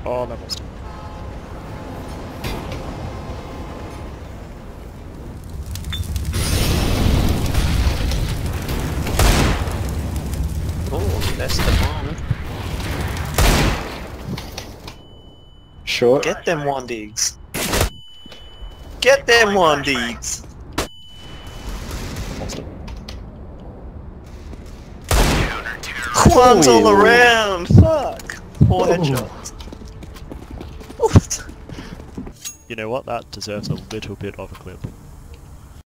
Oh, levels. Oh, that's the bomb. Short. Get them one digs. Get them one digs. Monster. Ones all Ooh. around. Fuck. 4 Ooh. headshots. You know what? That deserves a little bit of a clip.